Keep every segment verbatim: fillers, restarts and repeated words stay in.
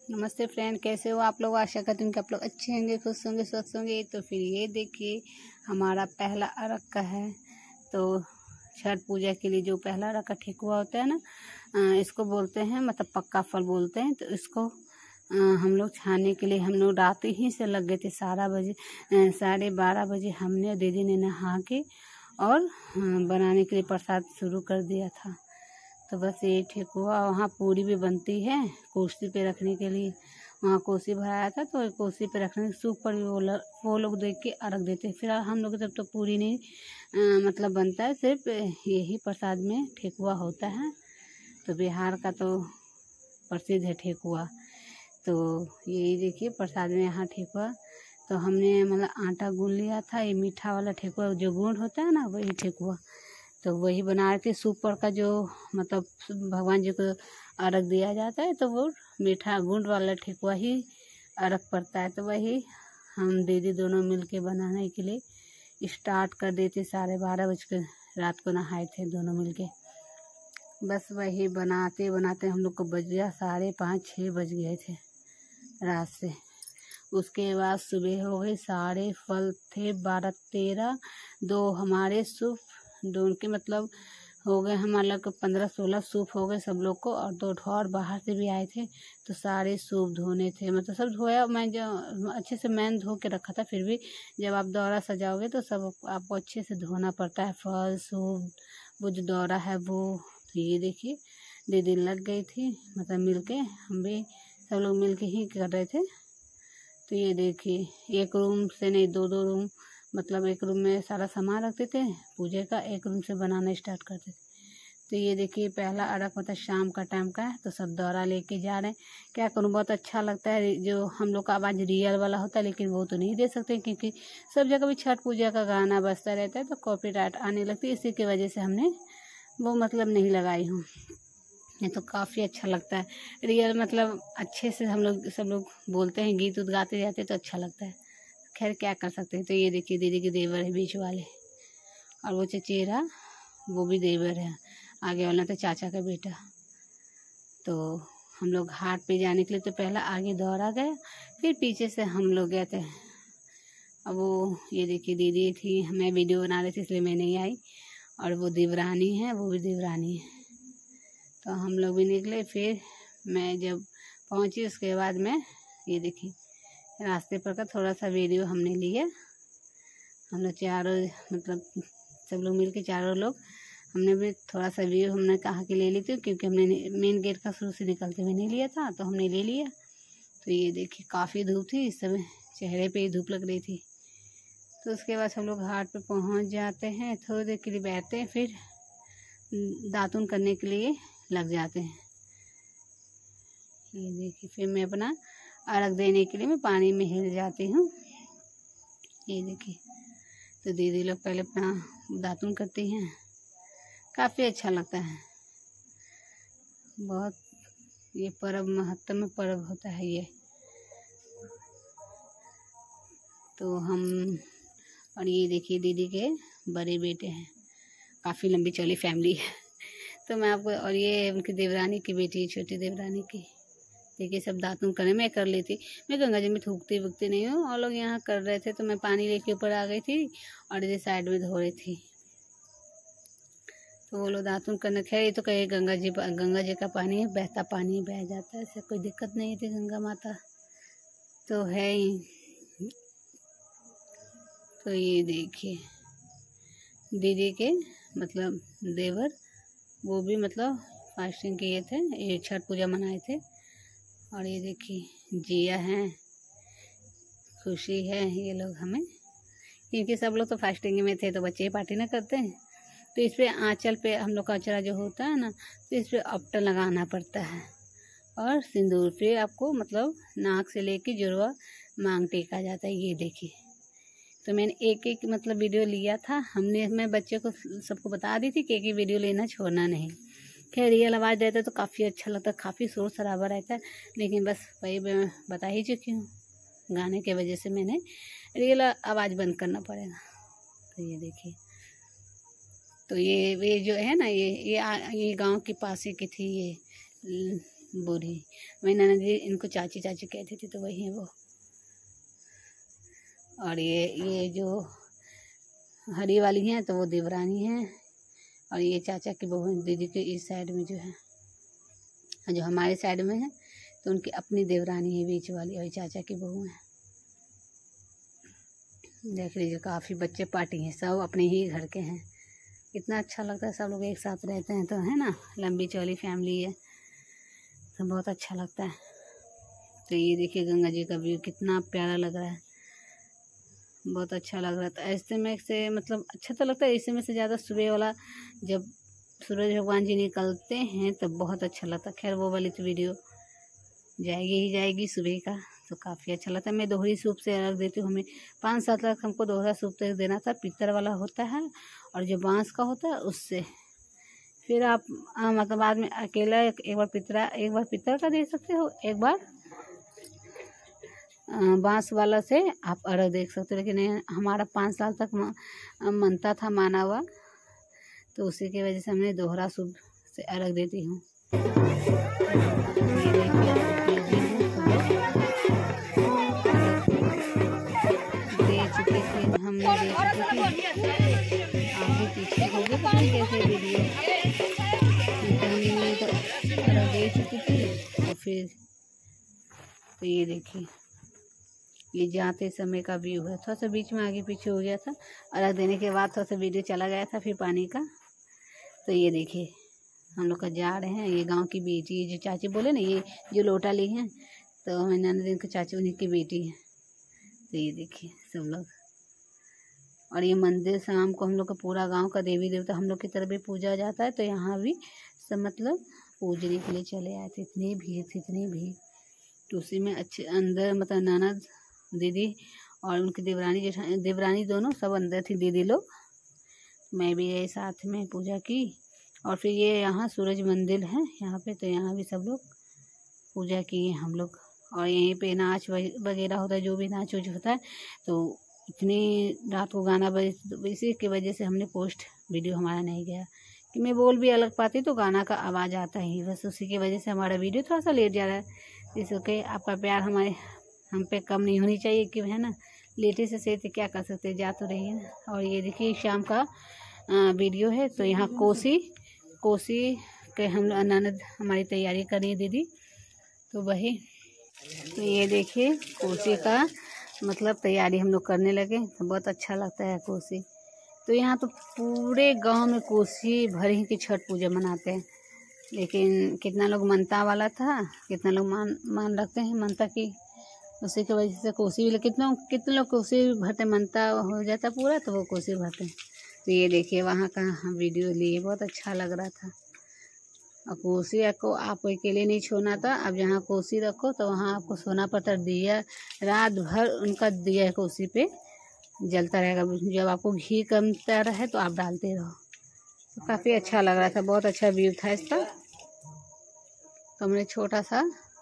नमस्ते फ्रेंड, कैसे हो आप लोग। आशा करती हूँ कि आप लोग अच्छे होंगे, खुश होंगे, स्वस्थ होंगे। तो फिर ये देखिए हमारा पहला अर्घ का है। तो छठ पूजा के लिए जो पहला अर्घ का ठेकुआ होता है ना, इसको बोलते हैं मतलब पक्का फल बोलते हैं। तो इसको हम लोग छानने के लिए हम लोग रात ही से लग गए थे। सारा बजे साढ़े बारह बजे हमने दीदी ने नहा के और बनाने के लिए प्रसाद शुरू कर दिया था। तो बस ये ठेकुआ, वहाँ पूरी भी बनती है कोसी पे रखने के लिए। वहाँ कोसी भराया था तो कोसी पे रखने सूप पर भी वो लोग वो लोग देख के अर्घ देते हैं। फिर हम लोग जब तो पूरी नहीं आ, मतलब बनता है, सिर्फ यही प्रसाद में ठेकुआ होता है। तो बिहार का तो प्रसिद्ध है ठेकुआ। तो यही देखिए प्रसाद में यहाँ ठेकुआ। तो हमने मतलब आटा गूंद लिया था। ये मीठा वाला ठेकुआ जो गुड़ होता है ना, वही ठेकुआ। तो वही बना रहे थे। सूप पर का जो मतलब भगवान जी को अर्घ दिया जाता है, तो वो मीठा गुड़ वाला ठेकुआ ही अर्घ पड़ता है। तो वही हम दीदी दोनों मिलके बनाने के लिए स्टार्ट कर देते। साढ़े बारह बज के रात को नहाए थे दोनों मिलके। बस वही बनाते बनाते हम लोग को बज गया साढ़े पाँच छः बज गए थे रात से। उसके बाद सुबह हो गई। सारे फल थे बारह तेरह, दो हमारे सूप, दो उनके मतलब हो गए हमारे लोग पंद्रह सोलह सूप हो गए सब लोग को। और दो और बाहर से भी आए थे, तो सारे सूप धोने थे। मतलब सब धोया, मैं जो अच्छे से मैंने धो के रखा था। फिर भी जब आप दौरा सजाओगे तो सब आपको अच्छे से धोना पड़ता है, फल सूप, वो जो दौरा है वो। तो ये देखिए दीदी लग गई थी, मतलब मिलके हम भी सब लोग मिलके ही कर रहे थे। तो ये देखिए एक रूम से नहीं, दो दो रूम, मतलब एक रूम में सारा सामान रखते थे पूजे का, एक रूम से बनाना स्टार्ट करते थे। तो ये देखिए पहला अर्घ मतलब शाम का टाइम का है। तो सब दौरा लेके जा रहे हैं। क्या करूँ, बहुत अच्छा लगता है। जो हम लोग का आवाज़ रियल वाला होता है, लेकिन वो तो नहीं दे सकते क्योंकि सब जगह भी छठ पूजा का गाना बजता रहता है तो कॉपीराइट आने लगती है। इसी की वजह से हमने वो मतलब नहीं लगाई हूँ। ये तो काफ़ी अच्छा लगता है रियल, मतलब अच्छे से हम लोग सब लोग बोलते हैं, गीत उत गाते जाते तो अच्छा लगता है। खैर क्या कर सकते हैं। तो ये देखिए दीदी के देवर है बीच वाले, और वो चचेरा वो भी देवर है। आगे वाला तो चाचा का बेटा। तो हम लोग घाट पे जाने के लिए तो पहला आगे दौड़ा गया, फिर पीछे से हम लोग गए थे। अब वो ये देखिए दीदी थी, मैं वीडियो बना रही थी इसलिए मैं नहीं आई। और वो देवरानी है, वो भी देवरानी है। तो हम लोग भी निकले। फिर मैं जब पहुंची उसके बाद में ये देखिए रास्ते पर का थोड़ा सा वीडियो हमने लिया। हम लोग चारों मतलब सब लोग मिलके चारों लोग हमने भी थोड़ा सा व्यू हमने कहा कि ले ली थी, क्योंकि हमने मेन गेट का शुरू से निकलते हुए नहीं लिया था, तो हमने ले लिया। तो ये देखिए काफ़ी धूप थी इस समय, चेहरे पे ही धूप लग रही थी। तो उसके बाद हम लोग घाट पे पहुंच जाते हैं, थोड़ी देर के लिए बैठते हैं, फिर दातुन करने के लिए लग जाते हैं। ये देखिए फिर मैं अपना अर्घ देने के लिए मैं पानी में हिल जाती हूँ। ये देखिए तो दीदी लोग पहले अपना दातुन करती हैं। काफ़ी अच्छा लगता है, बहुत ये पर्व महत्वपूर्ण पर्व होता है ये। तो हम और ये देखिए दीदी के बड़े बेटे हैं, काफ़ी लंबी चौड़ी फैमिली है। तो मैं आपको, और ये उनकी देवरानी की बेटी, छोटी देवरानी की। देखिए सब दातुन करने मैं कर ली थी। मैं गंगा जी में थूकती वूकती नहीं हूँ, और लोग यहाँ कर रहे थे तो मैं पानी लेके ऊपर आ गई थी और इधर साइड में धो रही थी। तो वो लोग दातुन करने, खैर ये तो कहे गंगा जी गंगा जी का पानी है, बहता पानी बह जाता है, इससे कोई दिक्कत नहीं थी। गंगा माता तो है ही। तो ये देखिए दीदी के मतलब देवर, वो भी मतलब फास्टिंग किए थे, ये छठ पूजा मनाए थे। और ये देखिए जिया है, खुशी है, ये लोग हमें, क्योंकि सब लोग तो फास्टिंग में थे तो बच्चे ही पार्टी ना करते हैं। तो इस पर आंचल पे हम लोग का अचरा जो होता है ना, तो इस पर अपटा लगाना पड़ता है और सिंदूर। फिर आपको मतलब नाक से लेके जुड़वा मांग टेका जाता है। ये देखिए तो मैंने एक एक मतलब वीडियो लिया था हमने, मैं बच्चे को सबको बता दी थी कि एक एक वीडियो लेना छोड़ना नहीं। खैर रियल आवाज़ देता है तो काफ़ी अच्छा लगता है, काफ़ी शोर शराबा रहता है, लेकिन बस वही मैं बता ही चुकी हूँ, गाने की वजह से मैंने रियल आवाज़ बंद करना पड़ेगा। तो ये देखिए तो ये ये जो है ना, ये ये ये गांव के पास ही की थी ये बूढ़ी। वही ननद जी इनको चाची चाची कहती थी, तो वही है वो। और ये ये जो हरी वाली हैं तो वो देवरानी हैं, और ये चाचा की बहू दीदी के इस साइड में जो है, जो हमारे साइड में है तो उनकी अपनी देवरानी है बीच वाली, और चाचा की बहू है। देख लीजिए काफ़ी बच्चे पार्टी हैं, सब अपने ही घर के हैं। कितना अच्छा लगता है, सब लोग एक साथ रहते हैं तो, है ना, लंबी चौड़ी फैमिली है तो बहुत अच्छा लगता है। तो ये देखिए गंगा जी का व्यू कितना प्यारा लग रहा है, बहुत अच्छा लग रहा था। ऐसे में से मतलब अच्छा तो लगता है, ऐसे में से ज़्यादा सुबह वाला जब सूरज भगवान जी निकलते हैं तो बहुत अच्छा लगता है। खैर वो वाली तो वीडियो जाएगी ही जाएगी सुबह का, तो काफ़ी अच्छा लगता है। मैं दोहरी सूप से रख देती हूँ। हमें पाँच सात तक हमको दोहरा सूप तक देना था, पीतल वाला होता है और जो बांस का होता है उससे। फिर आप आ, मतलब बाद में अकेला एक, एक बार पितरा एक बार पितल का दे सकते हो, एक बार बांस वाला से आप अर्घ देख सकते हो। लेकिन हमारा पाँच साल तक मनता था, माना हुआ, तो उसी की वजह से हमने दोहरा सूप से अर्घ देती हूँ। दे चुके थे हमने दे चुके थे आगे पीछे हो गए पता नहीं कैसे वीडियो, हमने तो अर्घ दे चुकी थी। और फिर तो ये देखिए ये जाते समय का व्यू है, थोड़ा सा बीच में आगे पीछे हो गया था। अर्घ देने के बाद थोड़ा सा वीडियो चला गया था फिर पानी का। तो ये देखिए हम लोग का जा रहे हैं, ये गांव की बेटी, ये जो चाची बोले ना, ये जो लोटा ली हैं तो हमें नंदन की चाची उन्हीं की बेटी है। तो ये देखिए सब लोग, और ये मंदिर शाम को हम लोग का पूरा गांव का देवी देवता हम लोग की तरफ भी पूजा जाता है, तो यहाँ भी सब मतलब पूजने के लिए चले आए थे। इतनी भीड़ थी, इतनी भीड़, तो उसी में अच्छे अंदर मतलब ननद दीदी और उनकी देवरानी जेठानी देवरानी दोनों सब अंदर थी, दीदी लोग, मैं भी गई साथ में पूजा की। और फिर ये यहाँ सूरज मंदिर है यहाँ पे, तो यहाँ भी सब लोग पूजा किए हम लोग। और यहीं पे नाच वगैरह होता है, जो भी नाच उच होता है। तो इतनी रात को गाना बजे, तो इसी की वजह से हमने पोस्ट वीडियो हमारा नहीं गया, कि मैं बोल भी अलग पाती तो गाना का आवाज़ आता ही, बस उसी की वजह से हमारा वीडियो थोड़ा सा लेट जा रहा है। इस ओके, आपका प्यार हमारे हम पे कम नहीं होनी चाहिए, कि है ना, लेटे से सही तो क्या कर सकते, जा तो रही है ना। और ये देखिए शाम का आ, वीडियो है। तो यहाँ कोसी कोसी के हम ननद हमारी तैयारी कर रही है दीदी, तो वही। तो ये देखिए कोसी का मतलब तैयारी हम लोग करने लगे, तो बहुत अच्छा लगता है कोसी। तो यहाँ तो पूरे गांव में कोसी भर ही की छठ पूजा मनाते हैं। लेकिन कितना लोग मनता वाला था, कितना लोग मान मान रखते हैं मनता की, उसी की वजह से कोसी भी कितना कितने लोग कोसी भरते, मनता हो जाता पूरा तो वो कोसी भरते हैं। तो ये देखिए वहाँ का वीडियो लिए, बहुत अच्छा लग रहा था। और कोसी को आप अकेले नहीं छोड़ना था, अब जहाँ कोसी रखो तो वहाँ आपको सोना पत्थर दिया, रात भर उनका दिया कोसी पे जलता रहेगा। जब आपको घी कमता रहे तो आप डालते रहो। तो काफ़ी अच्छा लग रहा था, बहुत अच्छा व्यू था इसका। तो हमने छोटा सा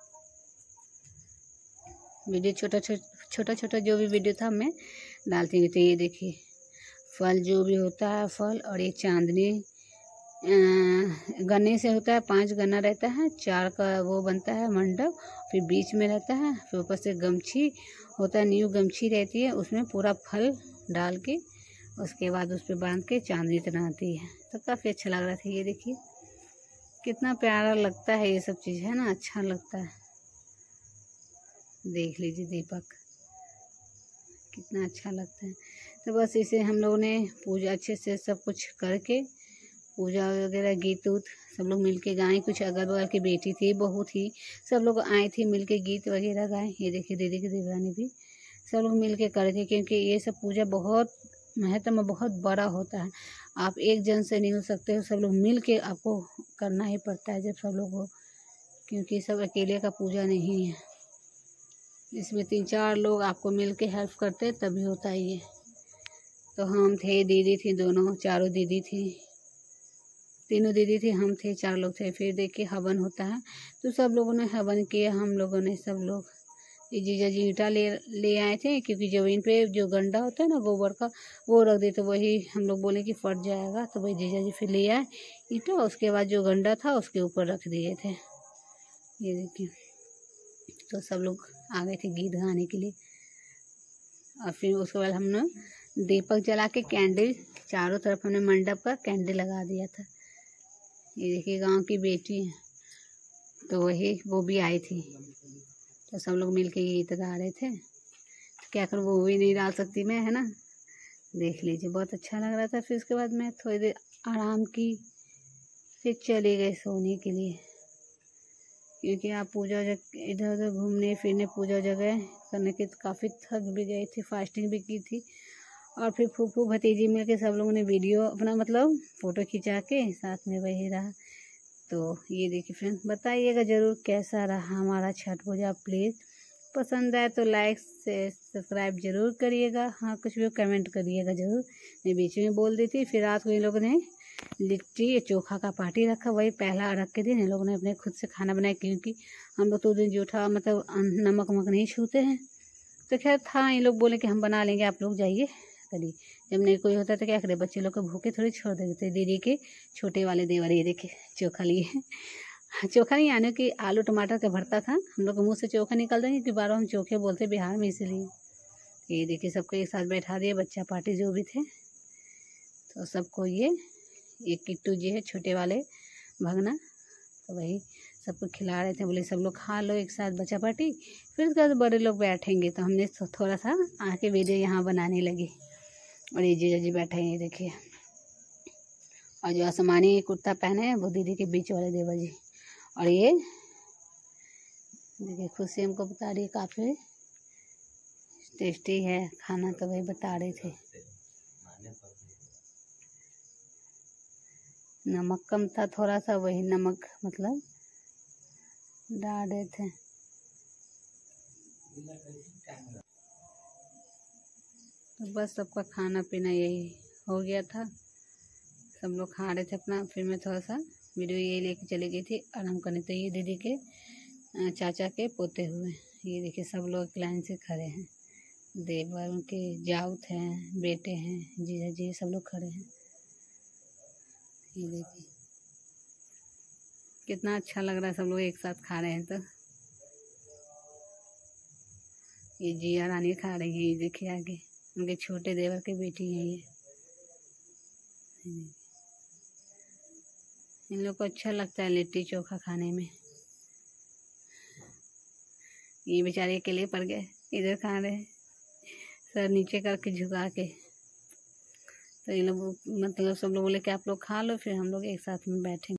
वीडियो छोटा छोटा छोटा छोटा जो भी वीडियो था मैं डालती हुई। तो ये देखिए फल जो भी होता है फल, और ये चांदनी गन्ने से होता है, पांच गन्ना रहता है, चार का वो बनता है मंडप, फिर बीच में रहता है, फिर ऊपर से गमछी होता है, न्यू गमछी रहती है, उसमें पूरा फल डाल के उसके बाद उस पर बांध के चांदनी बनाती है। तो काफ़ी अच्छा लग रहा था। ये देखिए कितना प्यारा लगता है, ये सब चीज़ है ना, अच्छा लगता है। देख लीजिए दीपक कितना अच्छा लगता है। तो बस इसे हम लोगों ने पूजा अच्छे से सब कुछ करके, पूजा वगैरह गीत उत सब लोग मिलके गाए। कुछ अगल बगल की बेटी थी, बहू थी, सब लोग आए थे मिलके गीत वगैरह गाए। ये देखिए दीदी की देवरानी भी सब लोग मिलके करे थे, क्योंकि ये सब पूजा बहुत महत्व में बहुत बड़ा होता है। आप एक जन से नहीं हो सकते हो, सब लोग मिल के आपको करना ही पड़ता है जब सब लोग हो, क्योंकि सब अकेले का पूजा नहीं है, इसमें तीन चार लोग आपको मिल के हेल्प करते तभी होता है ये। तो हम थे, दीदी थी, दोनों चारों दीदी थी, तीनों दीदी थी, हम थे, चार लोग थे। फिर देखिए हवन होता है, तो सब लोगों ने हवन किया, हम लोगों ने सब लोग। ये जीजा जी ईंटा ले ले आए थे, क्योंकि जमीन पे जो गंडा होता है ना गोबर का, वो रख दे, तो वही हम लोग बोले कि फट जाएगा, तो वही जीजा जी फिर ले आए ईंटा, उसके बाद जो गंडा था उसके ऊपर रख दिए थे। ये देखिए, तो सब लोग आ गए थे गीत गाने के लिए। और फिर उसके बाद हमने दीपक जला के कैंडल चारों तरफ हमने मंडप का कैंडल लगा दिया था। ये देखिए गांव की बेटी है, तो वही वो भी आई थी, तो सब लोग मिलके गीत गा रहे थे। तो क्या करूँ, वो भी नहीं डाल सकती मैं, है ना। देख लीजिए, बहुत अच्छा लग रहा था। फिर उसके बाद मैं थोड़ी देर आराम की, फिर चली गई सोने के लिए, क्योंकि आप पूजा जगह इधर उधर घूमने फिरने पूजा जगह करने के काफ़ी थक भी गई थी, फास्टिंग भी की थी। और फिर फूफू भतीजी मिल के सब लोगों ने वीडियो अपना मतलब फ़ोटो खिंचा के साथ में वही रहा। तो ये देखिए फ्रेंड्स, बताइएगा ज़रूर कैसा रहा हमारा छठ पूजा। प्लीज़ पसंद आए तो लाइक से सब्सक्राइब जरूर करिएगा। हाँ, कुछ भी कमेंट करिएगा ज़रूर। मैं बीच में बोल दी थी। फिर रात को इन लोगों ने लिट्टी चोखा का पार्टी रखा, वही पहला अरग के दिन इन लोगों ने अपने खुद से खाना बनाया, क्योंकि हम लोग तो उस दिन जूठा मतलब नमक वमक नहीं छूते हैं। तो खैर था, इन लोग बोले कि हम बना लेंगे, आप लोग जाइए करिए। जब नहीं कोई होता तो क्या करे, बच्चे लोग को भूखे थोड़ी छोड़ देते। दीदी के छोटे वाले देवर ये देखे चोखा लिए, चोखा नहीं यानी कि आलू टमाटर का भरता था। हम लोग मुँह से चोखा निकल देंगे कि बारह हम चोखे बोलते बिहार में, इसीलिए। ये देखिए सबको एक साथ बैठा दिए, बच्चा पार्टी जो भी थे, तो सबको ये एक किट्टू जी है छोटे वाले भगना, तो वही सबको खिला रहे थे। बोले सब लोग खा लो एक साथ बच्चा पार्टी, फिर उसके बाद बड़े लोग बैठेंगे। तो हमने थोड़ा सा आके वीडियो यहाँ बनाने लगी। और ये जीजा जी बैठे हैं, ये देखिए। और जो आसमानी कुर्ता पहने हैं वो दीदी के बीच वाले देवर जी। और ये देखिए खुशी हमको बता रही है काफ़ी टेस्टी है खाना, तो वही बता रहे थे। नमक कम था थोड़ा सा, वही नमक मतलब डाल रहे थे। तो बस सबका खाना पीना यही हो गया था, सब लोग खा रहे थे अपना। फिर मैं थोड़ा सा वीडियो यही लेके चली गई थी आराम करने। तो ये दीदी के चाचा के पोते हुए, ये देखिए सब लोग लाइन से खड़े हैं। देवर उनके जाउत हैं, बेटे हैं, जीजा जी सब लोग खड़े हैं। ये देखिए कितना अच्छा लग रहा है, सब लोग एक साथ खा रहे हैं। तो ये जिया रानी खा रही है, ये देखिए आगे उनके छोटे देवर की बेटी है ये। इन लोग को अच्छा लगता है लिट्टी चोखा खाने में। ये बेचारे अकेले पड़ गए, इधर खा रहे हैं सर नीचे करके झुका के। तो ये लोग मतलब सब लोग बोले कि आप लोग खा लो, फिर हम लोग एक साथ में बैठेंगे।